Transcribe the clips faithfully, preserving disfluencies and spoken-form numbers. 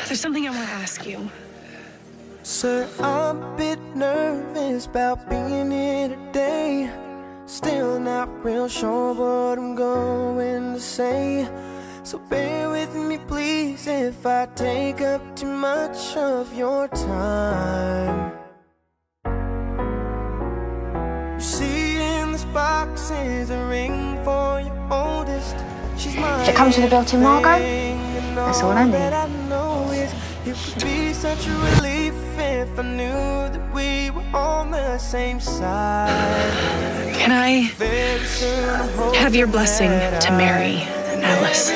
There's something I want to ask you. Sir, I'm a bit nervous about being here today. Still not real sure what I'm going to say. So bear with me please if I take up too much of your time. You see in this box is a ring for your oldest. She's my Did it come to the built-in Margot? That's all I need. It would be such a relief if I knew that we were on the same side. Can I have your blessing to marry Alice?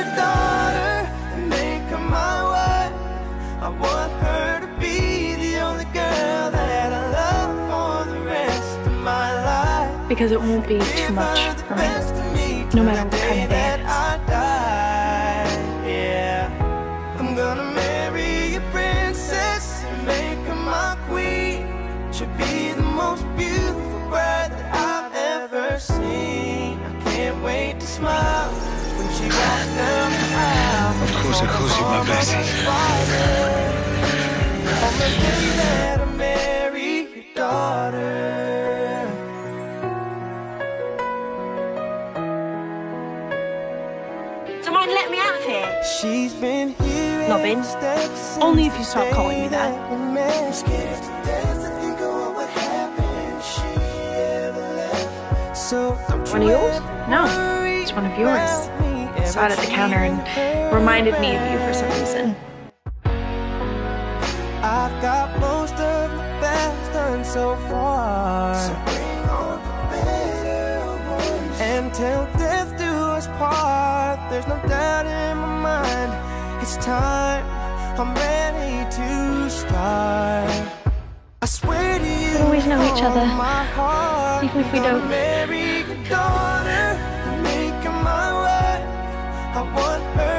I want her to be the only girl that I love for the rest of my life. Because it won't be too much for me, no matter what kind of day it is. Yeah, I'm gonna marry a princess and make her my queen. She'll be the most beautiful bride that I've ever seen. I can't wait to smile when she walks down the aisle. Of course, of course, you're my blessing. On the day that I marry your daughter. Someone let me out of here. She's been here. Not been. Only if you stop calling me that. I'm scared to death to think of what would happen if she ever left. So don't One of yours? No, it's one of yours. I saw it at the counter and reminded me of you for some reason. I've got most of the best done so far. So bring on the better ones. And till death do us part, there's no doubt in my mind. It's time, I'm ready to start. I swear to you, We always know each other, my heart, even if we don't. marry your daughter and make her my wife. I want her